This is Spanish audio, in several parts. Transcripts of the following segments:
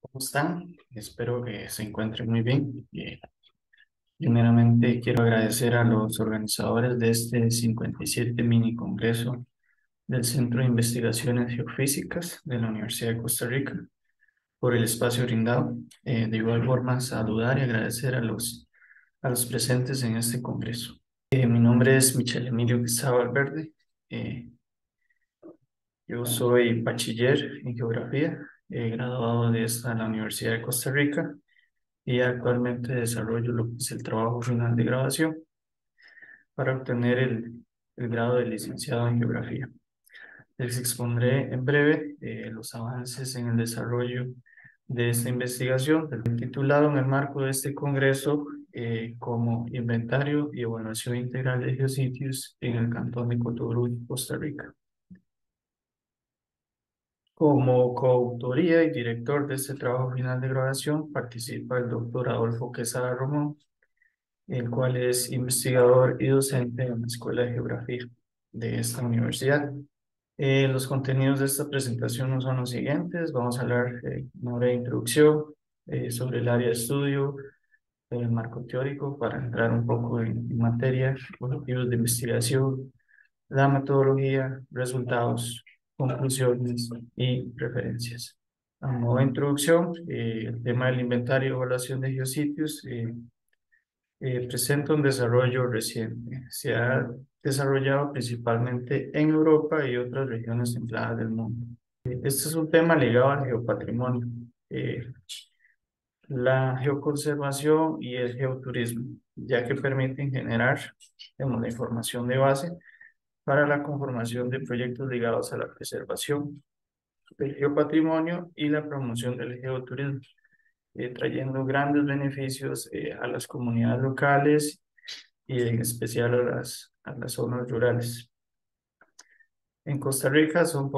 ¿Cómo están? Espero que se encuentren muy bien. Primeramente, quiero agradecer a los organizadores de este 57 mini congreso del Centro de Investigaciones Geofísicas de la Universidad de Costa Rica por el espacio brindado. De igual forma, saludar y agradecer a los presentes en este congreso. Mi nombre es Michel Emilio Quesada Valverde. Eh, yo soy bachiller en geografía, graduado de la Universidad de Costa Rica y actualmente desarrollo lo que es el trabajo final de graduación para obtener el grado de licenciado en geografía. Les expondré en breve los avances en el desarrollo de esta investigación, titulado en el marco de este congreso como Inventario y Evaluación Integral de Geositios en el Cantón de Cotobrú, Costa Rica. Como coautoría y director de este trabajo final de graduación participa el doctor Adolfo Quesada Román, el cual es investigador y docente en la Escuela de Geografía de esta universidad. Los contenidos de esta presentación no son los siguientes. Vamos a hablar una breve introducción sobre el área de estudio, el marco teórico para entrar un poco en materia, objetivos de investigación, la metodología, resultados, conclusiones y referencias. A modo de introducción, el tema del inventario y evaluación de geositios presenta un desarrollo reciente. Se ha desarrollado principalmente en Europa y otras regiones templadas del mundo. Este es un tema ligado al geopatrimonio, la geoconservación y el geoturismo, ya que permiten generar, digamos, la información de base para la conformación de proyectos ligados a la preservación del geopatrimonio y la promoción del geoturismo, trayendo grandes beneficios a las comunidades locales y en especial a las zonas rurales. En Costa Rica son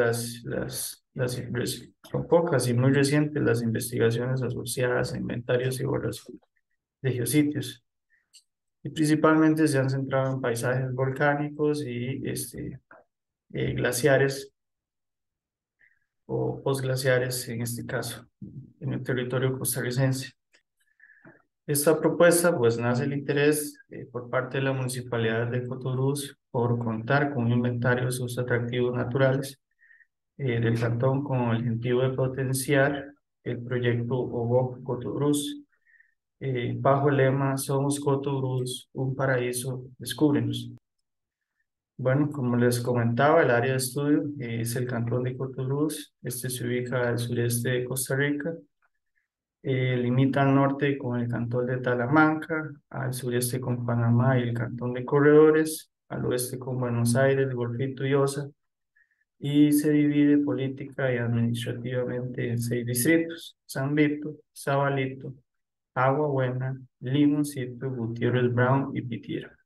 son pocas y muy recientes las investigaciones asociadas a inventarios y evaluación de geositios. Y principalmente se han centrado en paisajes volcánicos y glaciares o postglaciares en este caso, en el territorio costarricense. Esta propuesta pues nace el interés por parte de la Municipalidad de Cotobrú por contar con un inventario de sus atractivos naturales del cantón con el objetivo de potenciar el proyecto OBOC Cotobrú bajo el lema Somos Cotobrú, un paraíso, descúbrenos. Bueno, como les comentaba, el área de estudio es el cantón de Cotobrú. Este se ubica al sureste de Costa Rica. Limita al norte con el cantón de Talamanca, al sureste con Panamá y el cantón de Corredores, al oeste con Buenos Aires, Golfito y Osa, y se divide política y administrativamente en 6 distritos: San Vito, Sabalito, Agua Buena, Limoncito, Gutiérrez Brown y Pitiera.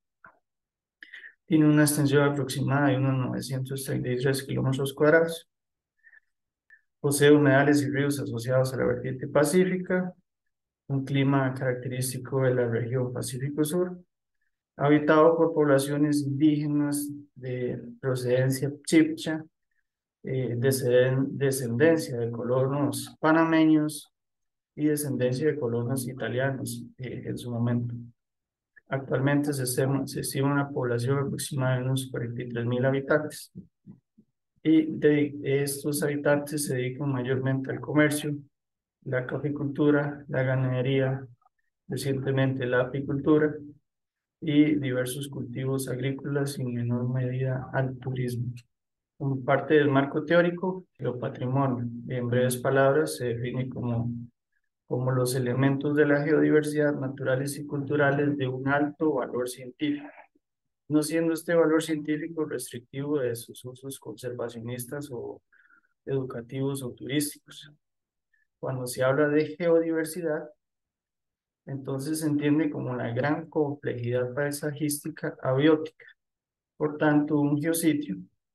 Tiene una extensión aproximada de unos 933 kilómetros cuadrados. Posee humedales y ríos asociados a la vertiente pacífica, un clima característico de la región Pacífico Sur, habitado por poblaciones indígenas de procedencia chibcha, descendencia de colonos panameños y descendencia de colonos italianos en su momento. Actualmente se estima una población aproximada de unos 43.000 habitantes. Y de estos habitantes se dedican mayormente al comercio, la caficultura, la ganadería, recientemente la apicultura y diversos cultivos agrícolas y en menor medida al turismo. Como parte del marco teórico, el patrimonio, en breves palabras, se define como los elementos de la geodiversidad naturales y culturales de un alto valor científico, no siendo este valor científico restrictivo de sus usos conservacionistas o educativos o turísticos. Cuando se habla de geodiversidad, entonces se entiende como la gran complejidad paisajística abiótica. Por tanto, un geositio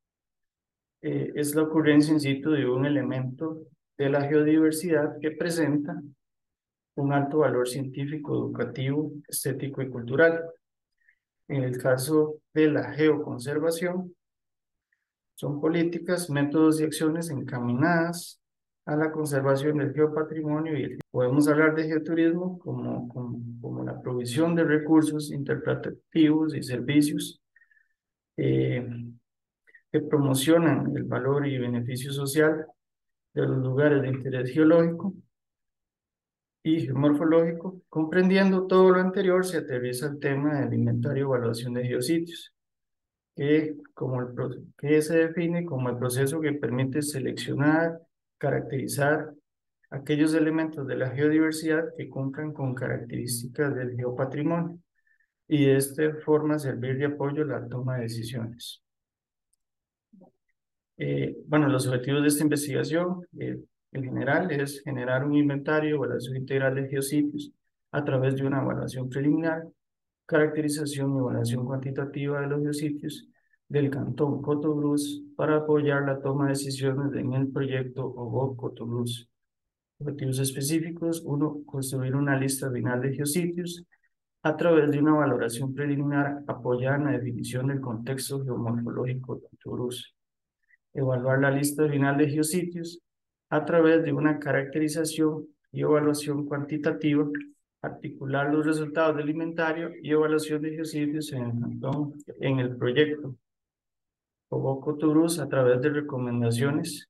es la ocurrencia in situ de un elemento de la geodiversidad que presenta un alto valor científico, educativo, estético y cultural. En el caso de la geoconservación, son políticas, métodos y acciones encaminadas a la conservación del geopatrimonio y podemos hablar de geoturismo como la provisión de recursos interpretativos y servicios eh, que promocionan el valor y beneficio social de los lugares de interés geológico y geomorfológico. Comprendiendo todo lo anterior, se aterriza el tema del inventario y evaluación de geositios, que se define como el proceso que permite seleccionar, caracterizar aquellos elementos de la geodiversidad que cumplan con características del geopatrimonio y de esta forma servir de apoyo a la toma de decisiones. Bueno, los objetivos de esta investigación en general es generar un inventario, evaluación integral de geositios a través de una evaluación preliminar, caracterización y evaluación cuantitativa de los geositios del Cantón Cotobruz para apoyar la toma de decisiones en el proyecto OGOC Cotobruz. Objetivos específicos: uno, construir una lista final de geositios a través de una valoración preliminar apoyada en la definición del contexto geomorfológico de Cotobruz. Evaluar la lista final de geositios a través de una caracterización y evaluación cuantitativa, articular los resultados del inventario y evaluación de geositios en el proyecto OGOC Cotobruz a través de recomendaciones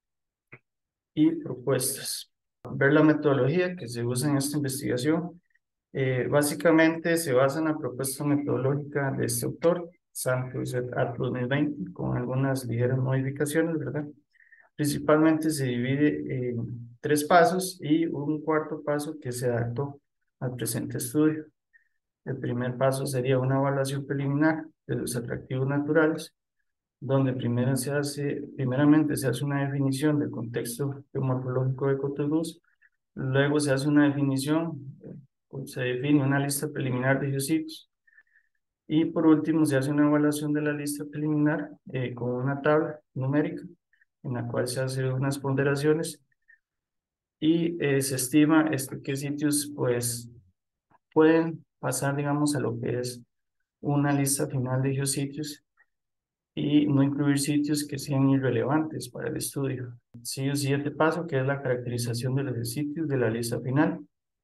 y propuestas. Ver la metodología que se usa en esta investigación. Básicamente se basa en la propuesta metodológica de este autor, Santos et al. 2020, con algunas ligeras modificaciones, ¿verdad? Principalmente se divide en 3 pasos y un cuarto paso que se adaptó al presente estudio. El primer paso sería una evaluación preliminar de los atractivos naturales, donde primeramente se hace una definición del contexto geomorfológico de Cotobruz. Luego se hace una definición, se define una lista preliminar de geositios. Y por último se hace una evaluación de la lista preliminar con una tabla numérica en la cual se hacen unas ponderaciones y se estima qué sitios pues pueden pasar, digamos, a lo que es una lista final de geositios y no incluir sitios que sean irrelevantes para el estudio. Sigue el siguiente paso, que es la caracterización de los sitios de la lista final.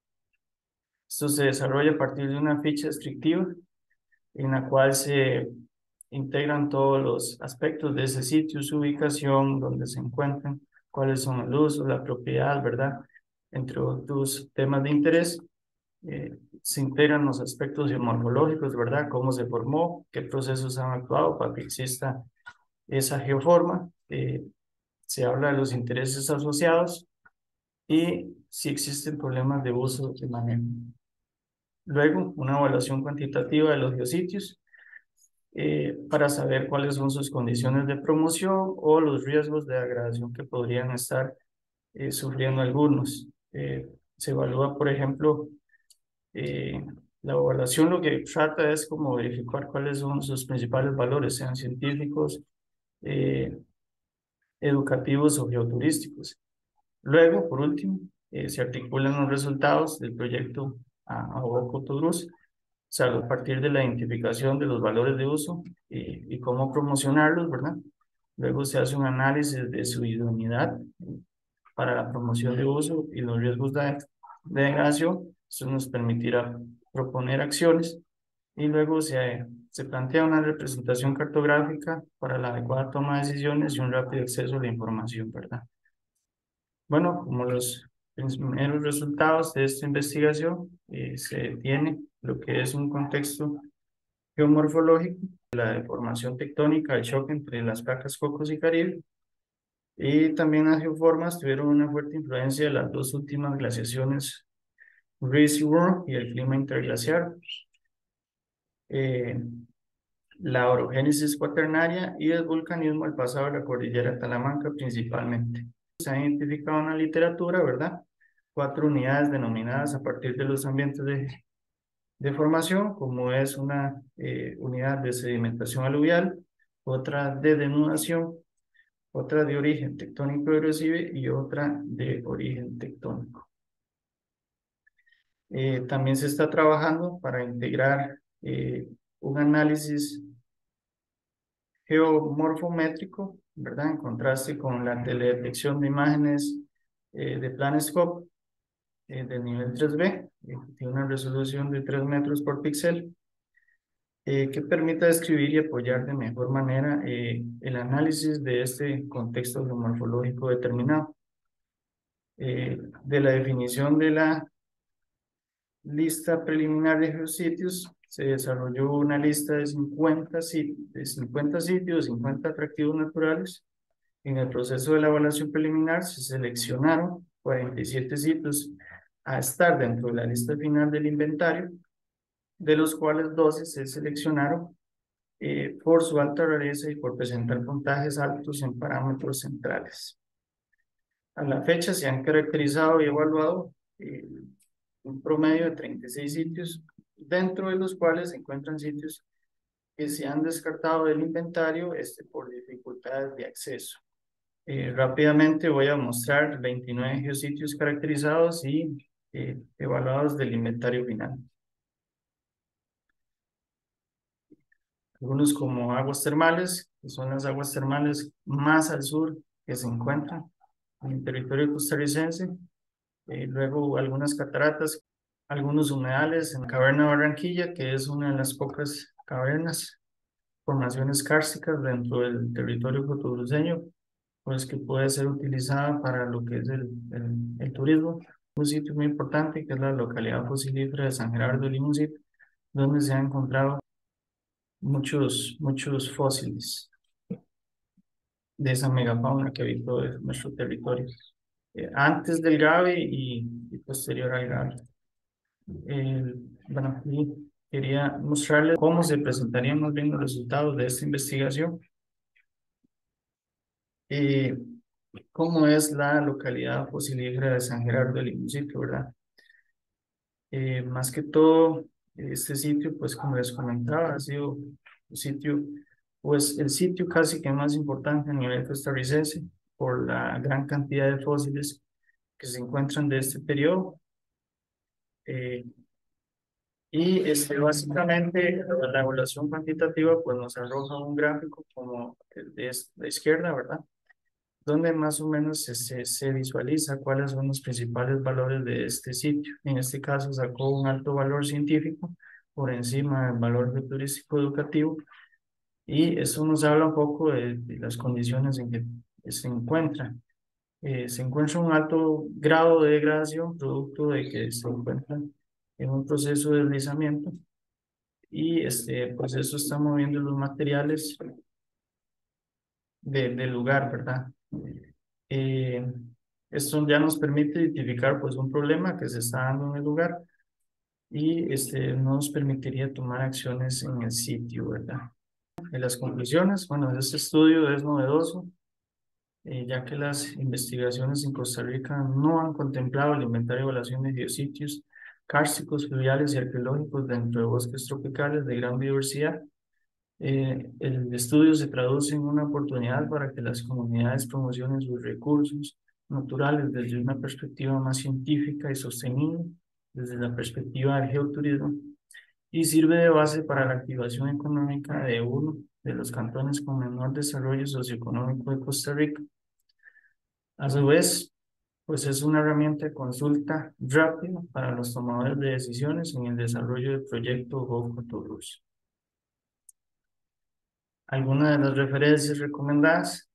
Esto se desarrolla a partir de una ficha descriptiva en la cual se integran todos los aspectos de ese sitio, su ubicación, dónde se encuentran, cuáles son el uso, la propiedad, ¿verdad? Entre otros temas de interés. Se integran los aspectos geomorfológicos, ¿verdad? Cómo se formó, qué procesos han actuado para que exista esa geoforma. Se habla de los intereses asociados y si existen problemas de uso de manejo. Luego, una evaluación cuantitativa de los geositios para saber cuáles son sus condiciones de promoción o los riesgos de degradación que podrían estar sufriendo algunos. Se evalúa, por ejemplo, la evaluación lo que trata es como verificar cuáles son sus principales valores, sean científicos, eh, educativos o geoturísticos. Luego, por último, se articulan los resultados del proyecto OGOC Cotobruz, o sea, a partir de la identificación de los valores de uso y cómo promocionarlos, ¿verdad? Luego se hace un análisis de su idoneidad para la promoción de uso y los riesgos de degradación. Eso nos permitirá proponer acciones y luego se plantea una representación cartográfica para la adecuada toma de decisiones y un rápido acceso a la información, ¿verdad? Bueno, como los primeros resultados de esta investigación, se tiene lo que es un contexto geomorfológico, la deformación tectónica, el choque entre las placas Cocos y Caribe, y también las geoformas tuvieron una fuerte influencia de las dos últimas glaciaciones, Reese y Worm, y el clima interglaciar, la orogénesis cuaternaria y el vulcanismo al pasado de la cordillera Talamanca principalmente. Se ha identificado en la literatura, ¿verdad? 4 unidades denominadas a partir de los ambientes de formación, como es una unidad de sedimentación aluvial, otra de denudación, otra de origen tectónico erosivo y otra de origen tectónico. También se está trabajando para integrar un análisis geomorfométrico, ¿verdad? En contraste con la teledetección de imágenes de Planescope del nivel 3B, tiene una resolución de 3 metros por píxel, que permita describir y apoyar de mejor manera el análisis de este contexto geomorfológico determinado. De la definición de la lista preliminar de geositios, se desarrolló una lista de 50 sitios, 50 atractivos naturales. En el proceso de la evaluación preliminar se seleccionaron 47 sitios a estar dentro de la lista final del inventario, de los cuales 12 se seleccionaron por su alta rareza y por presentar puntajes altos en parámetros centrales. A la fecha se han caracterizado y evaluado un promedio de 36 sitios, dentro de los cuales se encuentran sitios que se han descartado del inventario por dificultades de acceso. Rápidamente voy a mostrar 29 geositios caracterizados y evaluados del inventario final. Algunos como aguas termales, que son las aguas termales más al sur que se encuentran en el territorio costarricense. Luego algunas cataratas, algunos humedales en la caverna de Barranquilla, que es una de las pocas cavernas, formaciones kársticas dentro del territorio cotobruzseño, pues que puede ser utilizada para lo que es el turismo. Un sitio muy importante que es la localidad fosilífera de San Gerardo de Limoncito, donde se han encontrado muchos fósiles de esa megafauna que habitó nuestro territorio, antes del grave y posterior al grave. Bueno, y quería mostrarles cómo se presentarían más bien los resultados de esta investigación. Cómo es la localidad fosilífera de San Gerardo de Limoncito, ¿verdad? Más que todo, este sitio, pues como les comentaba, ha sido un sitio, pues el sitio casi que más importante a nivel costarricense por la gran cantidad de fósiles que se encuentran de este periodo. Y básicamente la evaluación cuantitativa pues nos arroja un gráfico como el de la izquierda, ¿verdad? Donde más o menos se visualiza cuáles son los principales valores de este sitio. En este caso sacó un alto valor científico por encima del valor turístico educativo, y eso nos habla un poco de las condiciones en que se encuentra. Se encuentra un alto grado de degradación producto de que se encuentra en un proceso de deslizamiento, y pues eso está moviendo los materiales del lugar, ¿verdad? Eh, Esto ya nos permite identificar pues un problema que se está dando en el lugar, y nos permitiría tomar acciones en el sitio, ¿verdad? En las conclusiones, bueno, este estudio es novedoso, ya que las investigaciones en Costa Rica no han contemplado el inventario y evaluación de geositios kársticos, fluviales y arqueológicos dentro de bosques tropicales de gran diversidad. El estudio se traduce en una oportunidad para que las comunidades promocionen sus recursos naturales desde una perspectiva más científica y sostenible, desde la perspectiva del geoturismo, y sirve de base para la activación económica de uno de los cantones con menor desarrollo socioeconómico de Costa Rica. A su vez, pues es una herramienta de consulta rápida para los tomadores de decisiones en el desarrollo del proyecto GoCotorruz. Algunas de las referencias recomendadas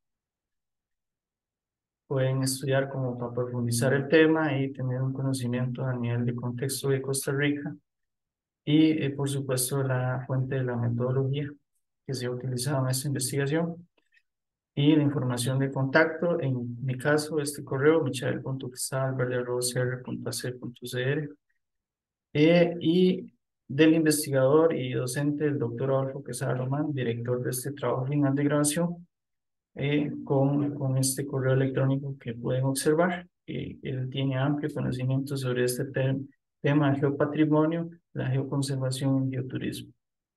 pueden estudiar como para profundizar el tema y tener un conocimiento a nivel de contexto de Costa Rica, y por supuesto la fuente de la metodología que se ha utilizado en esta investigación, y la información de contacto, en mi caso este correo michael.quesada@cr.ac.cr, y del investigador y docente el doctor Adolfo Quesada Román, director de este trabajo final de grabación, con este correo electrónico que pueden observar. Él tiene amplio conocimiento sobre este tema del geopatrimonio, la geoconservación y el geoturismo.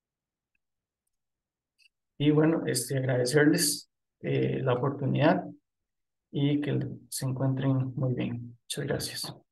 Y bueno, agradecerles la oportunidad y que se encuentren muy bien. Muchas gracias.